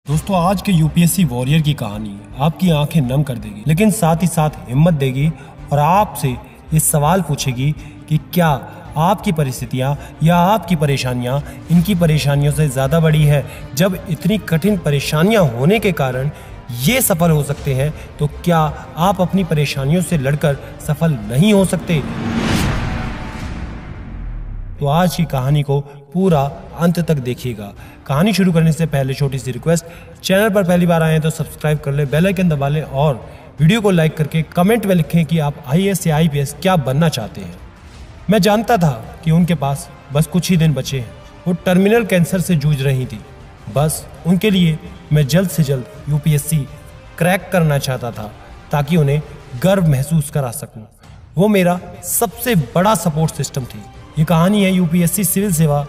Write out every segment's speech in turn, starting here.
दोस्तों आज के यूपीएससी वॉरियर की कहानी आपकी आंखें नम कर देगी, लेकिन साथ ही साथ हिम्मत देगी और आपसे ये सवाल पूछेगी कि क्या आपकी परिस्थितियां या आपकी परेशानियां इनकी परेशानियों से ज़्यादा बड़ी है। जब इतनी कठिन परेशानियां होने के कारण ये सफल हो सकते हैं, तो क्या आप अपनी परेशानियों से लड़कर सफल नहीं हो सकते? तो आज की कहानी को पूरा अंत तक देखिएगा। कहानी शुरू करने से पहले छोटी सी रिक्वेस्ट, चैनल पर पहली बार आए हैं तो सब्सक्राइब कर ले, बेल आइकन दबा लें और वीडियो को लाइक करके कमेंट में लिखें कि आप आईएएस या आईपीएस क्या बनना चाहते हैं। मैं जानता था कि उनके पास बस कुछ ही दिन बचे हैं। वो टर्मिनल कैंसर से जूझ रही थी। बस उनके लिए मैं जल्द से जल्द यूपीएससी क्रैक करना चाहता था ताकि उन्हें गर्व महसूस करा सकूं। वो मेरा सबसे बड़ा सपोर्ट सिस्टम थी। ये कहानी है यूपीएससी सिविल सेवा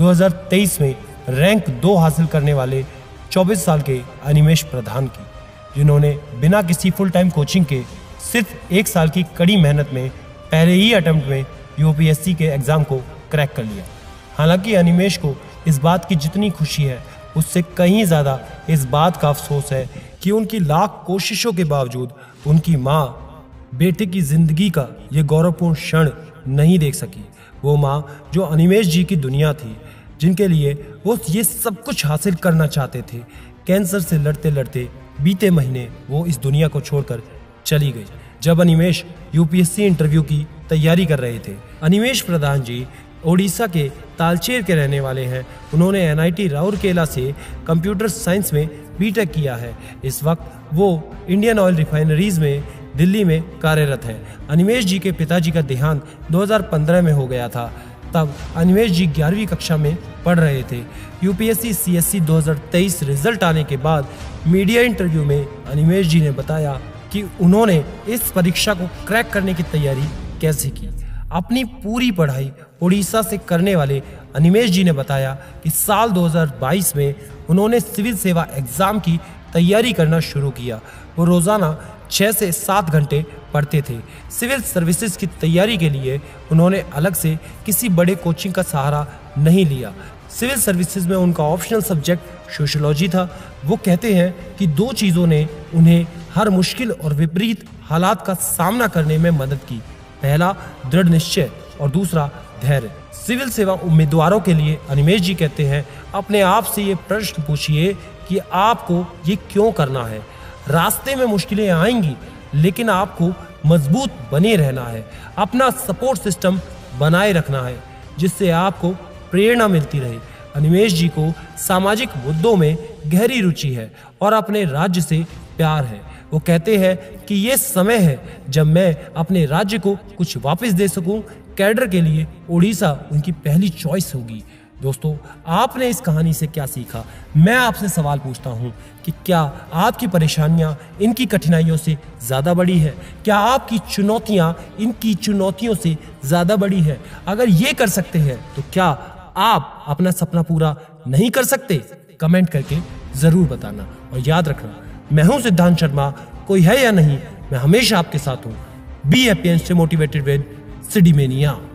2023 में रैंक 2 हासिल करने वाले 24 साल के अनिमेश प्रधान की, जिन्होंने बिना किसी फुल टाइम कोचिंग के सिर्फ 1 साल की कड़ी मेहनत में पहले ही अटेम्प्ट में यूपीएससी के एग्ज़ाम को क्रैक कर लिया। हालांकि अनिमेश को इस बात की जितनी खुशी है, उससे कहीं ज़्यादा इस बात का अफसोस है कि उनकी लाख कोशिशों के बावजूद उनकी माँ बेटे की ज़िंदगी का ये गौरवपूर्ण क्षण नहीं देख सकी। वो माँ जो अनिमेश जी की दुनिया थी, जिनके लिए वो ये सब कुछ हासिल करना चाहते थे, कैंसर से लड़ते लड़ते बीते महीने वो इस दुनिया को छोड़कर चली गई। जब अनिमेश यूपीएससी इंटरव्यू की तैयारी कर रहे थे। अनिमेश प्रधान जी ओडिशा के तालचेर के रहने वाले हैं। उन्होंने एनआईटी राउरकेला से कंप्यूटर साइंस में बीटेक किया है। इस वक्त वो इंडियन ऑयल रिफाइनरीज में दिल्ली में कार्यरत हैं। अनिमेश जी के पिताजी का देहांत 2015 में हो गया था। तब अनिमेश जी 11वीं कक्षा में पढ़ रहे थे। यूपीएससी सीएससी 2023 रिजल्ट आने के बाद मीडिया इंटरव्यू में अनिमेश जी ने बताया कि उन्होंने इस परीक्षा को क्रैक करने की तैयारी कैसे की। अपनी पूरी पढ़ाई उड़ीसा से करने वाले अनिमेश जी ने बताया कि साल 2022 में उन्होंने सिविल सेवा एग्ज़ाम की तैयारी करना शुरू किया। वो रोज़ाना 6 से 7 घंटे पढ़ते थे। सिविल सर्विसेज की तैयारी के लिए उन्होंने अलग से किसी बड़े कोचिंग का सहारा नहीं लिया। सिविल सर्विसेज में उनका ऑप्शनल सब्जेक्ट सोशियोलॉजी था। वो कहते हैं कि 2 चीज़ों ने उन्हें हर मुश्किल और विपरीत हालात का सामना करने में मदद की। पहला दृढ़ निश्चय और दूसरा धैर्य। सिविल सेवा उम्मीदवारों के लिए अनिमेश जी कहते हैं, अपने आप से ये प्रश्न पूछिए कि आपको ये क्यों करना है। रास्ते में मुश्किलें आएंगी, लेकिन आपको मजबूत बने रहना है। अपना सपोर्ट सिस्टम बनाए रखना है जिससे आपको प्रेरणा मिलती रहे। अनिमेश जी को सामाजिक मुद्दों में गहरी रुचि है और अपने राज्य से प्यार है। वो कहते हैं कि ये समय है जब मैं अपने राज्य को कुछ वापस दे सकूं। कैडर के लिए उड़ीसा उनकी पहली चॉइस होगी। दोस्तों, आपने इस कहानी से क्या सीखा? मैं आपसे सवाल पूछता हूं कि क्या आपकी परेशानियां इनकी कठिनाइयों से ज़्यादा बड़ी है? क्या आपकी चुनौतियां इनकी चुनौतियों से ज़्यादा बड़ी है? अगर ये कर सकते हैं तो क्या आप अपना सपना पूरा नहीं कर सकते? कमेंट करके ज़रूर बताना। और याद रखना, मैं हूं सिद्धांत शर्मा। कोई है या नहीं, मैं हमेशा आपके साथ हूं। Be happy and stay motivated with सिडीमेनिया।